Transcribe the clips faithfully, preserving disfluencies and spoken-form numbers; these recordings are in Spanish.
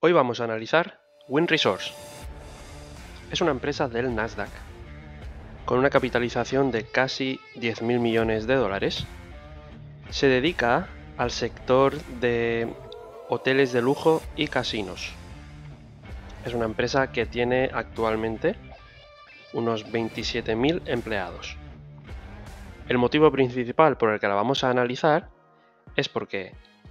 Hoy vamos a analizar Wind Resource. Es una empresa del Nasdaq con una capitalización de casi diez mil millones de dólares. Se dedica al sector de hoteles de lujo y casinos. Es una empresa que tiene actualmente unos veintisiete mil empleados. El motivo principal por el que la vamos a analizar es porque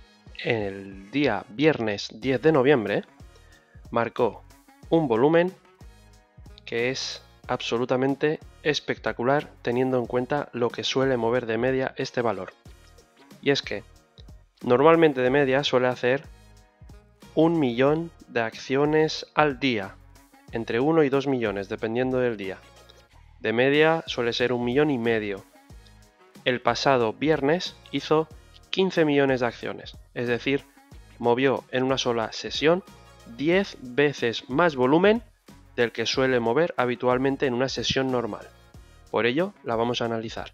el día viernes diez de noviembre marcó un volumen que es absolutamente espectacular teniendo en cuenta lo que suele mover de media este valor. Y es que normalmente de media suele hacer un millón de acciones al día, entre uno y dos millones dependiendo del día. De media suele ser un millón y medio. El pasado viernes hizo quince millones de acciones, es decir, movió en una sola sesión diez veces más volumen del que suele mover habitualmente en una sesión normal. Por ello, la vamos a analizar.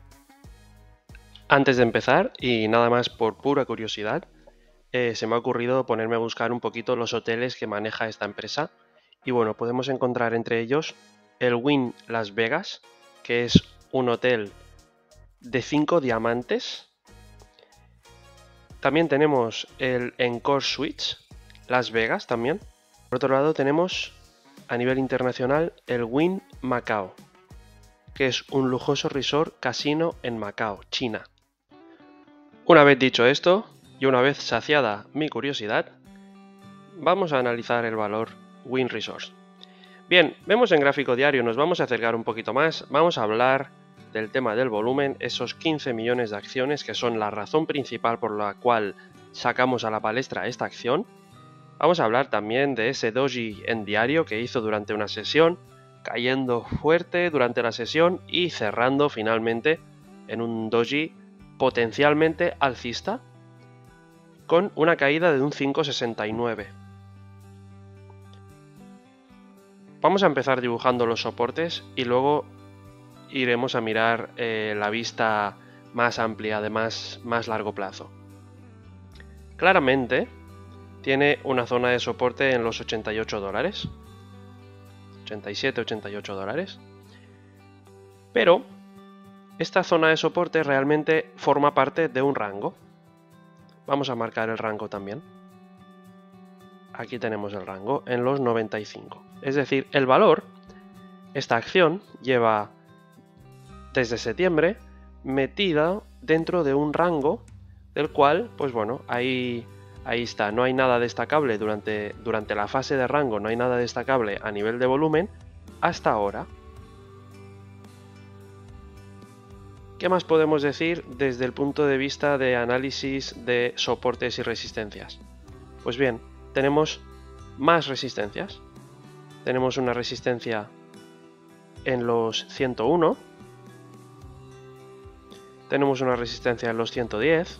Antes de empezar, y nada más por pura curiosidad, eh, se me ha ocurrido ponerme a buscar un poquito los hoteles que maneja esta empresa. Y bueno, podemos encontrar entre ellos el Wynn Las Vegas, que es un hotel de cinco diamantes. También tenemos el Encore Suites Las Vegas también. Por otro lado tenemos a nivel internacional el Wynn Macao, que es un lujoso resort casino en Macao, China. Una vez dicho esto, y una vez saciada mi curiosidad, vamos a analizar el valor Wind Resource. Bien, vemos en gráfico diario, nos vamos a acercar un poquito más, vamos a hablar del tema del volumen, esos quince millones de acciones que son la razón principal por la cual sacamos a la palestra esta acción. Vamos a hablar también de ese doji en diario que hizo durante una sesión, cayendo fuerte durante la sesión y cerrando finalmente en un doji potencialmente alcista con una caída de un cinco coma sesenta y nueve. Vamos a empezar dibujando los soportes y luego iremos a mirar eh, la vista más amplia de más, más largo plazo. Claramente tiene una zona de soporte en los ochenta y ocho dólares, ochenta y siete, ochenta y ocho dólares, pero esta zona de soporte realmente forma parte de un rango. Vamos a marcar el rango también. Aquí tenemos el rango en los noventa y cinco. Es decir, el valor, esta acción lleva desde septiembre metida dentro de un rango del cual, pues bueno, ahí, ahí está. No hay nada destacable durante, durante la fase de rango, no hay nada destacable a nivel de volumen hasta ahora. ¿Qué más podemos decir desde el punto de vista de análisis de soportes y resistencias? Pues bien, tenemos más resistencias. Tenemos una resistencia en los ciento uno. Tenemos una resistencia en los ciento diez.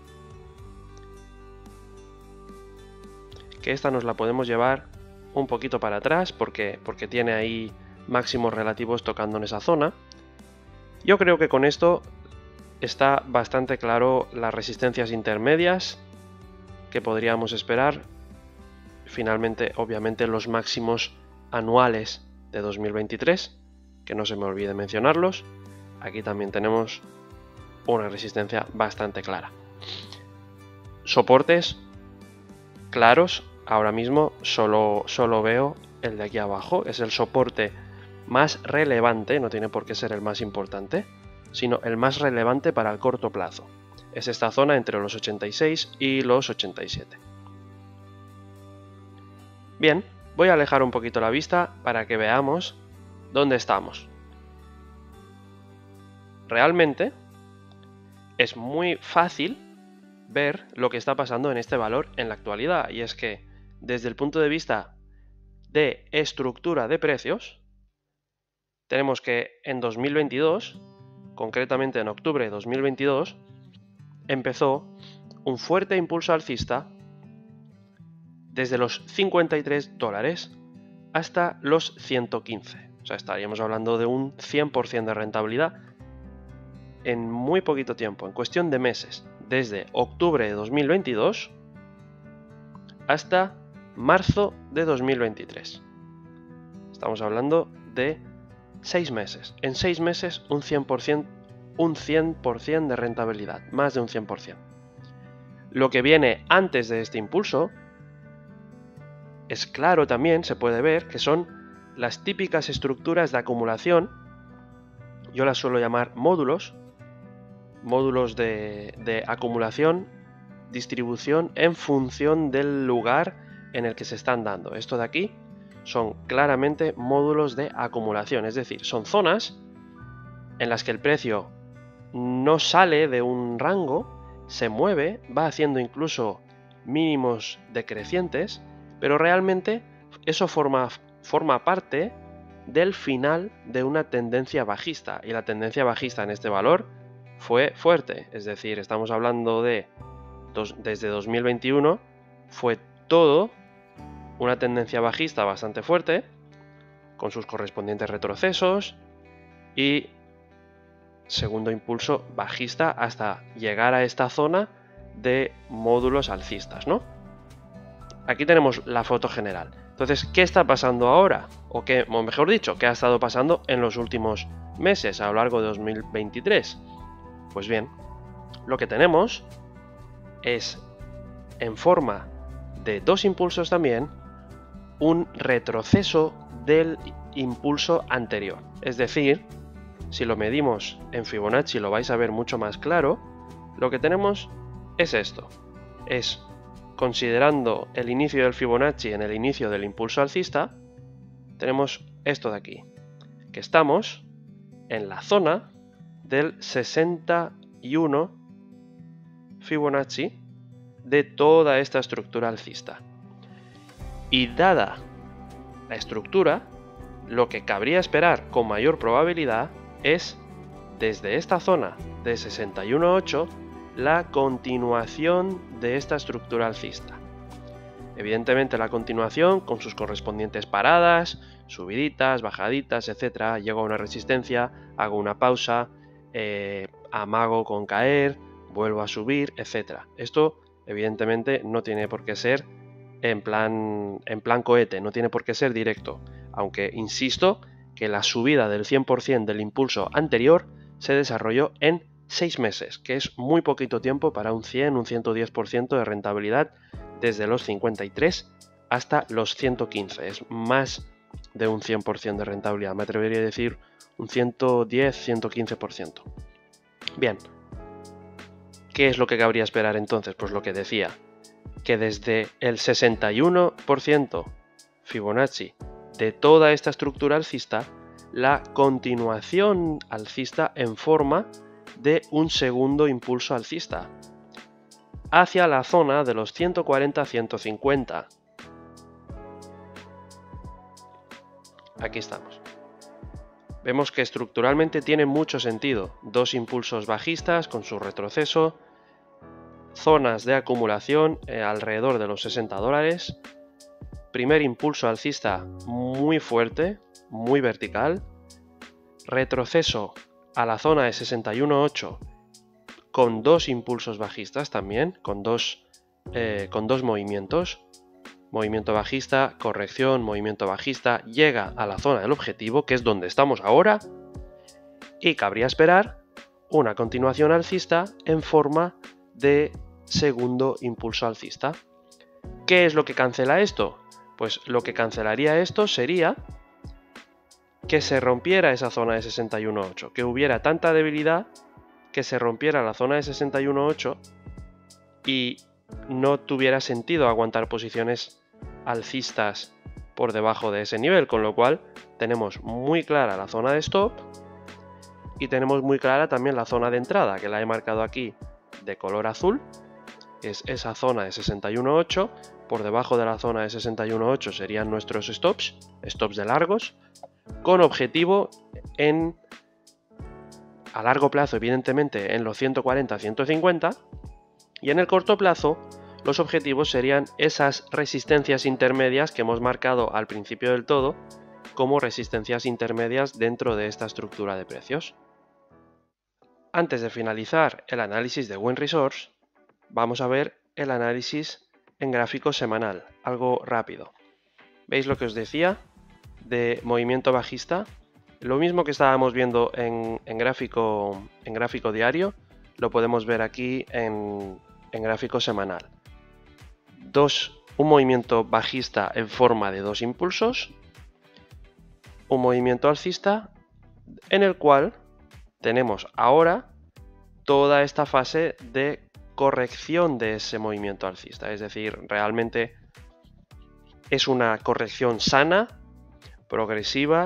Que esta nos la podemos llevar un poquito para atrás porque, porque tiene ahí máximos relativos tocando en esa zona. Yo creo que con esto está bastante claro las resistencias intermedias que podríamos esperar. Finalmente, obviamente, los máximos anuales de dos mil veintitrés, que no se me olvide mencionarlos. Aquí también tenemos una resistencia bastante clara. Soportes claros, ahora mismo solo, solo veo el de aquí abajo, es el soporte más relevante, no tiene por qué ser el más importante, sino el más relevante para el corto plazo. Es esta zona entre los ochenta y seis y los ochenta y siete. Bien, voy a alejar un poquito la vista para que veamos dónde estamos. Realmente es muy fácil ver lo que está pasando en este valor en la actualidad, y es que desde el punto de vista de estructura de precios, tenemos que en dos mil veintidós, concretamente en octubre de dos mil veintidós, empezó un fuerte impulso alcista desde los cincuenta y tres dólares hasta los ciento quince. O sea, estaríamos hablando de un cien por ciento de rentabilidad en muy poquito tiempo, en cuestión de meses, desde octubre de dos mil veintidós hasta marzo de dos mil veintitrés. Estamos hablando de seis meses. En seis meses un cien por ciento, un cien por ciento de rentabilidad, más de un cien por ciento. Lo que viene antes de este impulso es claro también, se puede ver, que son las típicas estructuras de acumulación. Yo las suelo llamar módulos, módulos de, de acumulación, distribución en función del lugar en el que se están dando. Esto de aquí son claramente módulos de acumulación, es decir, son zonas en las que el precio no sale de un rango, se mueve, va haciendo incluso mínimos decrecientes, pero realmente eso forma, forma parte del final de una tendencia bajista, y la tendencia bajista en este valor fue fuerte, es decir, estamos hablando de dos, desde dos mil veintiuno fue todo una tendencia bajista bastante fuerte, con sus correspondientes retrocesos y segundo impulso bajista hasta llegar a esta zona de módulos alcistas, ¿no? Aquí tenemos la foto general. Entonces, ¿qué está pasando ahora? O qué, o mejor dicho, ¿qué ha estado pasando en los últimos meses a lo largo de dos mil veintitrés? Pues bien, lo que tenemos es, en forma de dos impulsos también, un retroceso del impulso anterior. Es decir, si lo medimos en Fibonacci lo vais a ver mucho más claro, lo que tenemos es esto. Es, considerando el inicio del Fibonacci en el inicio del impulso alcista, tenemos esto de aquí, que estamos en la zona del sesenta y uno Fibonacci de toda esta estructura alcista. Y dada la estructura, lo que cabría esperar con mayor probabilidad es, desde esta zona de sesenta y uno coma ocho, la continuación de esta estructura alcista. Evidentemente la continuación con sus correspondientes paradas, subiditas, bajaditas, etcétera. Llego a una resistencia, hago una pausa, eh, amago con caer, vuelvo a subir, etcétera. Esto evidentemente no tiene por qué ser en plan, en plan cohete, no tiene por qué ser directo, aunque insisto que la subida del cien por ciento del impulso anterior se desarrolló en seis meses, que es muy poquito tiempo para un cien, un ciento diez por ciento de rentabilidad desde los cincuenta y tres hasta los ciento quince. Es más de un cien por ciento de rentabilidad, me atrevería a decir un ciento diez, ciento quince por ciento. Bien, ¿qué es lo que cabría esperar entonces? Pues lo que decía, que desde el sesenta y uno por ciento Fibonacci de toda esta estructura alcista, la continuación alcista en forma de un segundo impulso alcista hacia la zona de los ciento cuarenta a ciento cincuenta. Aquí estamos. Vemos que estructuralmente tiene mucho sentido. Dos impulsos bajistas con su retroceso, zonas de acumulación eh, alrededor de los sesenta dólares, primer impulso alcista muy fuerte, muy vertical, retroceso a la zona de sesenta y uno coma ocho con dos impulsos bajistas también, con dos, eh, con dos movimientos, movimiento bajista, corrección, movimiento bajista, llega a la zona del objetivo, que es donde estamos ahora, y cabría esperar una continuación alcista en forma de segundo impulso alcista. ¿Qué es lo que cancela esto? Pues lo que cancelaría esto sería que se rompiera esa zona de sesenta y uno coma ocho, que hubiera tanta debilidad que se rompiera la zona de sesenta y uno coma ocho y no tuviera sentido aguantar posiciones alcistas por debajo de ese nivel, con lo cual tenemos muy clara la zona de stop y tenemos muy clara también la zona de entrada, que la he marcado aquí de color azul, que es esa zona de sesenta y uno coma ocho. Por debajo de la zona de sesenta y uno coma ocho serían nuestros stops, stops de largos, con objetivo en a largo plazo, evidentemente, en los ciento cuarenta a ciento cincuenta, y en el corto plazo los objetivos serían esas resistencias intermedias que hemos marcado al principio del todo como resistencias intermedias dentro de esta estructura de precios. Antes de finalizar el análisis de Win Resource, vamos a ver el análisis en gráfico semanal, algo rápido. ¿Veis lo que os decía de movimiento bajista? Lo mismo que estábamos viendo en, en, gráfico, en gráfico diario, lo podemos ver aquí en, en gráfico semanal. Dos, un movimiento bajista en forma de dos impulsos, un movimiento alcista en el cual tenemos ahora toda esta fase de corrección de ese movimiento alcista, es decir, realmente es una corrección sana, progresiva,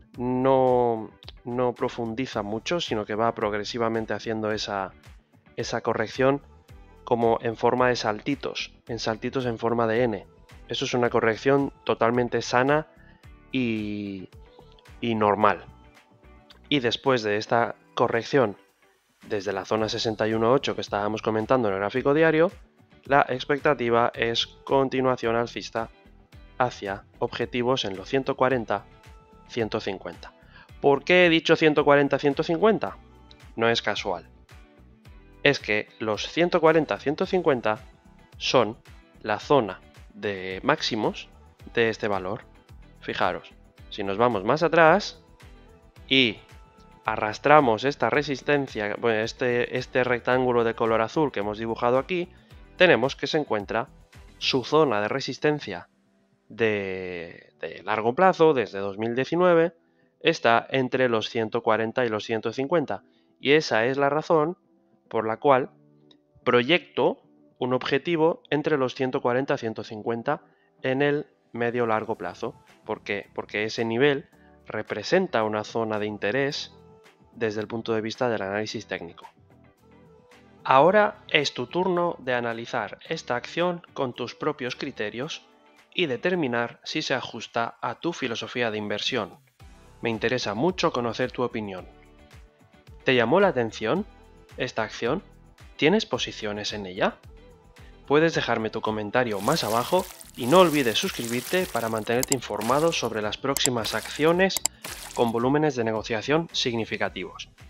no, no profundiza mucho, sino que va progresivamente haciendo esa, esa corrección como en forma de saltitos, en saltitos en forma de N. Eso es una corrección totalmente sana y, y normal. Y después de esta corrección desde la zona sesenta y uno punto ocho que estábamos comentando en el gráfico diario, la expectativa es continuación alcista hacia objetivos en los ciento cuarenta ciento cincuenta. ¿Por qué he dicho ciento cuarenta ciento cincuenta? No es casual. Es que los ciento cuarenta ciento cincuenta son la zona de máximos de este valor. Fijaros, si nos vamos más atrás y arrastramos esta resistencia, bueno, este, este rectángulo de color azul que hemos dibujado aquí, tenemos que se encuentra su zona de resistencia de, de largo plazo, desde dos mil diecinueve, está entre los ciento cuarenta y los ciento cincuenta. Y esa es la razón por la cual proyecto un objetivo entre los ciento cuarenta y ciento cincuenta en el medio largo plazo. ¿Por qué? Porque ese nivel representa una zona de interés desde el punto de vista del análisis técnico. Ahora es tu turno de analizar esta acción con tus propios criterios y determinar si se ajusta a tu filosofía de inversión. Me interesa mucho conocer tu opinión. ¿Te llamó la atención esta acción? ¿Tienes posiciones en ella? Puedes dejarme tu comentario más abajo y no olvides suscribirte para mantenerte informado sobre las próximas acciones con volúmenes de negociación significativos.